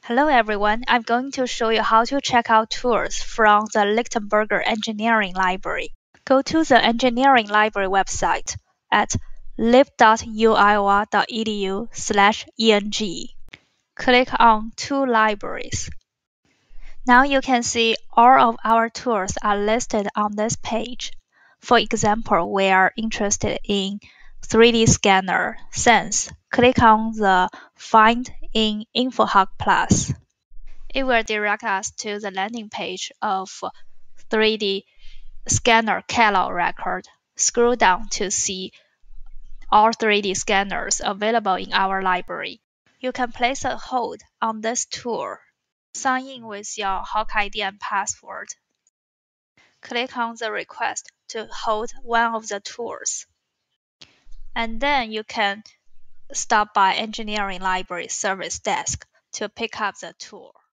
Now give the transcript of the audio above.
Hello everyone, I'm going to show you how to check out tours from the Lichtenberger Engineering Library. Go to the Engineering Library website at lib.uiowa.edu/eng. Click on Two Libraries. Now you can see all of our tours are listed on this page. For example, we are interested in 3D scanner Sense. Click on the Find in InfoHawk Plus. It will direct us to the landing page of 3D scanner catalog record. Scroll down to see all 3D scanners available in our library. You can place a hold on this tour. Sign in with your Hawk ID and password. Click on the request to hold one of the tours. And then you can stop by Engineering Library Service Desk to pick up the tour.